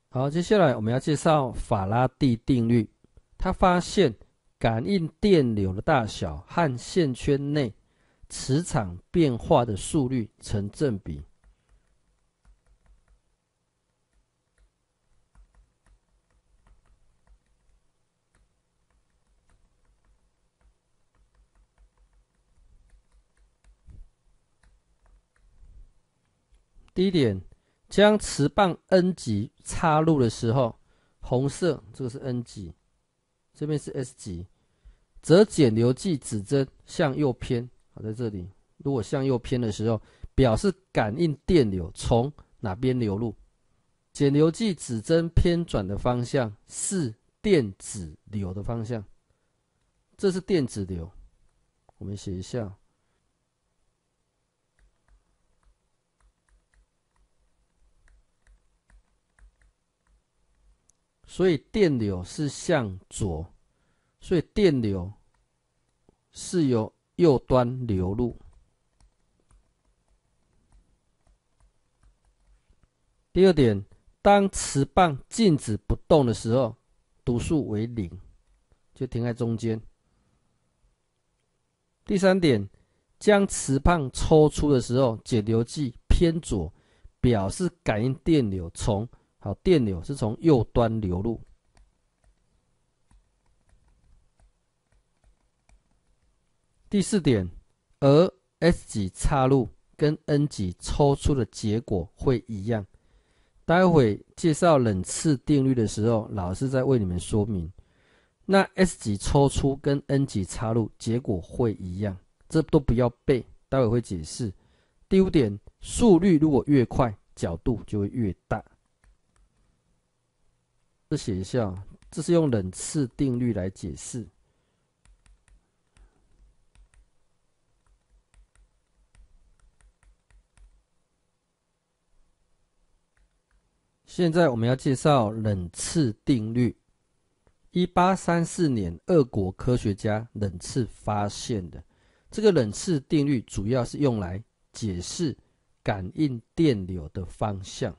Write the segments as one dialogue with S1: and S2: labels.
S1: 好，接下来我们要介绍法拉第定律。他发现感应电流的大小和线圈内磁场变化的速率成正比。第一点，将磁棒 N 极插入的时候，红色这个是 N 极，这边是 S 极，则检流计指针向右偏。好，在这里，如果向右偏的时候，表示感应电流从哪边流入。检流计指针偏转的方向是电子流的方向，这是电子流。我们写一下。所以电流是向左，所以电流是由右端流入。第二点，当磁棒静止不动的时候，读数为0，就停在中间。第三点，将磁棒抽出的时候，检流计偏左，表示感应电流电流是从右端流入。第四点，而 S 极插入跟 N 极抽出的结果会一样。待会介绍冷次定律的时候，老师再为你们说明。那 S 极抽出跟 N 极插入结果会一样，这都不要背，待会会解释。第五点，速率如果越快，角度就会越大。这写一下，这是用冷次定律来解释。现在我们要介绍冷次定律。1834年，俄国科学家冷次发现的。这个冷次定律主要是用来解释感应电流的方向。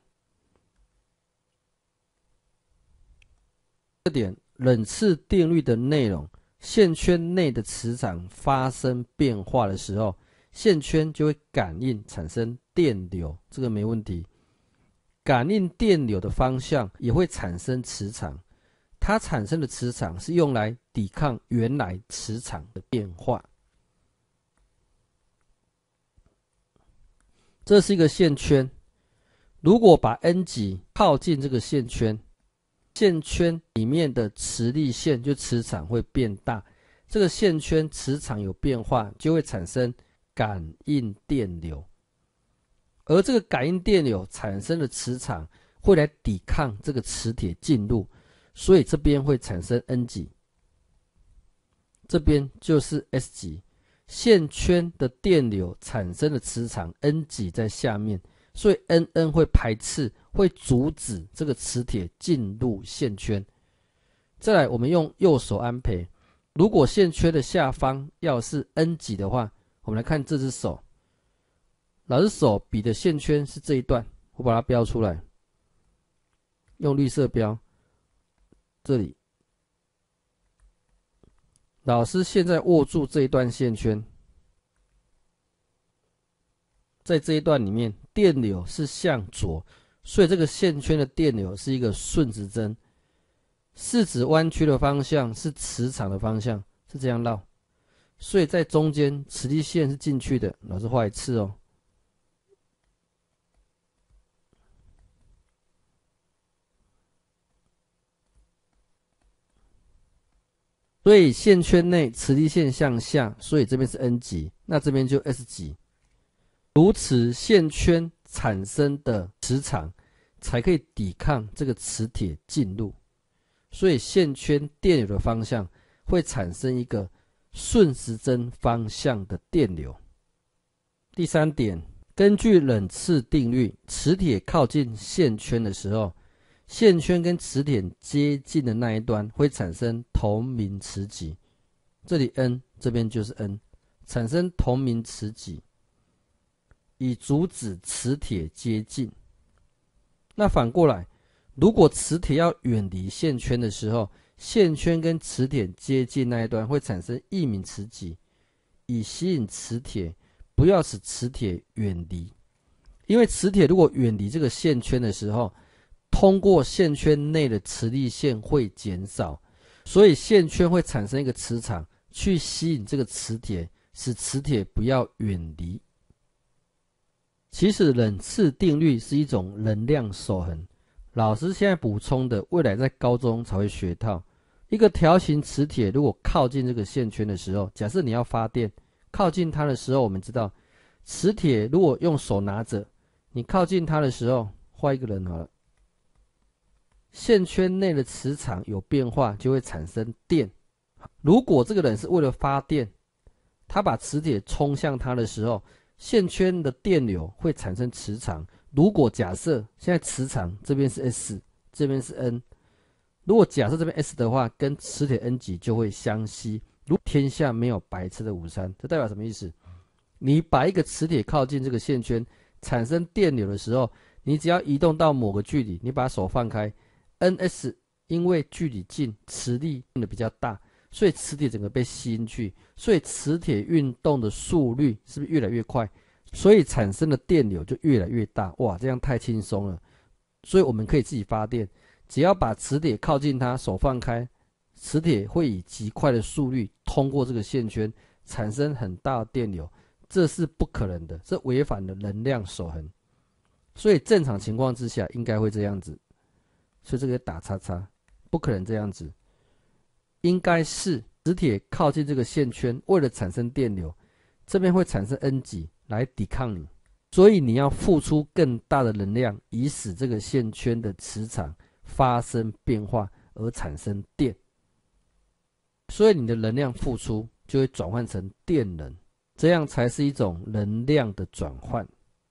S1: 这点，冷次定律的内容，线圈内的磁场发生变化的时候，线圈就会感应产生电流，这个没问题。感应电流的方向也会产生磁场，它产生的磁场是用来抵抗原来磁场的变化。这是一个线圈，如果把 N 极靠近这个线圈，线圈里面的磁力线就磁场会变大，这个线圈磁场有变化，就会产生感应电流。而这个感应电流产生的磁场会来抵抗这个磁铁进入，所以这边会产生 N 极，这边就是 S 极。线圈的电流产生的磁场 N 极在下面，所以 NN 会排斥，会阻止这个磁铁进入线圈。再来，我们用右手安培，如果线圈的下方要是 N 极的话，我们来看这只手。老师手比的线圈是这一段，我把它标出来，用绿色标。这里，老师现在握住这一段线圈，在这一段里面，电流是向左，所以这个线圈的电流是一个顺时针，四指弯曲的方向是磁场的方向，是这样绕，所以在中间磁力线是进去的。老师画一次哦。所以线圈内磁力线向下，所以这边是 N 极，那这边就 S 极。如此，线圈产生的磁场才可以抵抗这个磁铁进入，所以线圈电流的方向会产生一个顺时针方向的电流。第三点，根据冷次定律，磁铁靠近线圈的时候，线圈跟磁铁接近的那一端会产生同名磁极，这里 N， 这边就是 N， 产生同名磁极，以阻止磁铁接近。那反过来， 如果磁铁要远离线圈的时候，线圈跟磁铁接近那一端会产生异名磁极，以吸引磁铁，不要使磁铁远离。因为磁铁如果远离这个线圈的时候，通过线圈内的磁力线会减少，所以线圈会产生一个磁场去吸引这个磁铁，使磁铁不要远离。其实冷次定律是一种能量守恒，老师现在补充的，未来在高中才会学到。一个条形磁铁如果靠近这个线圈的时候，假设你要发电，靠近它的时候，我们知道磁铁如果用手拿着，你靠近它的时候，画一个人好了，线圈内的磁场有变化，就会产生电。如果这个人是为了发电，他把磁铁冲向他的时候，线圈的电流会产生磁场。如果假设现在磁场这边是 S， 这边是 N， 如果假设这边 S 的话，跟磁铁 N 极就会相吸。如天下没有白吃的午餐，这代表什么意思？你把一个磁铁靠近这个线圈，产生电流的时候，你只要移动到某个距离，你把手放开 ，NS 因为距离近，磁力变得比较大，所以磁铁整个被吸进去，所以磁铁运动的速率是不是越来越快？所以产生的电流就越来越大。哇，这样太轻松了。所以我们可以自己发电，只要把磁铁靠近它，手放开，磁铁会以极快的速率通过这个线圈，产生很大的电流。这是不可能的，这违反了能量守恒。所以正常情况之下应该会这样子，所以这个打叉叉，不可能这样子。应该是磁铁靠近这个线圈，为了产生电流，这边会产生 N 极来抵抗你，所以你要付出更大的能量，以使这个线圈的磁场发生变化而产生电。所以你的能量付出就会转换成电能，这样才是一种能量的转换。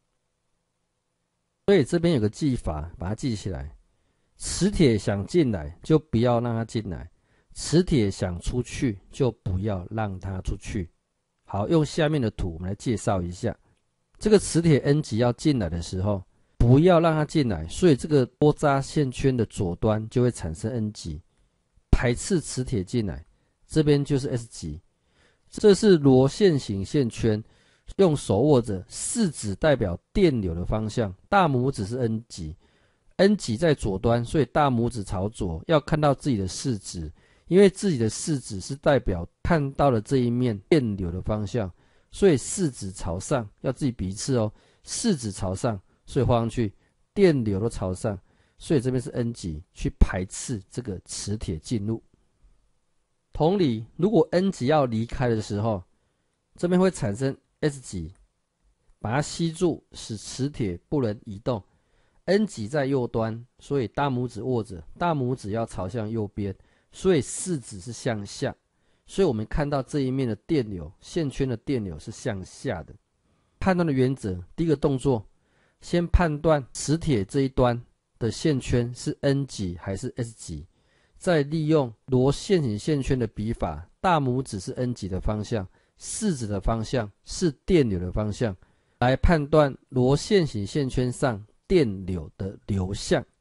S1: 所以这边有个记法，把它记起来。磁铁想进来就不要让它进来，磁铁想出去就不要让它出去。好，用下面的图我们来介绍一下。这个磁铁 N 极要进来的时候，不要让它进来，所以这个多渣线圈的左端就会产生 N 极，排斥磁铁进来，这边就是 S 极。这是螺线型线圈，用手握着，四指代表电流的方向，大拇指是 N 极，N 极在左端，所以大拇指朝左，要看到自己的四指，因为自己的四指是代表看到了这一面电流的方向，所以四指朝上，要自己比一次哦，四指朝上，所以画上去，电流都朝上，所以这边是 N 极，去排斥这个磁铁进入。同理，如果 N 极要离开的时候，这边会产生 S 极，把它吸住，使磁铁不能移动。N 极在右端，所以大拇指握着，大拇指要朝向右边，所以四指是向下。所以我们看到这一面的电流，线圈的电流是向下的。判断的原则，第一个动作，先判断磁铁这一端的线圈是 N 极还是 S 极。再利用螺线型线圈的笔法，大拇指是 N 极的方向，四指的方向是电流的方向，来判断螺线型线圈上电流的流向。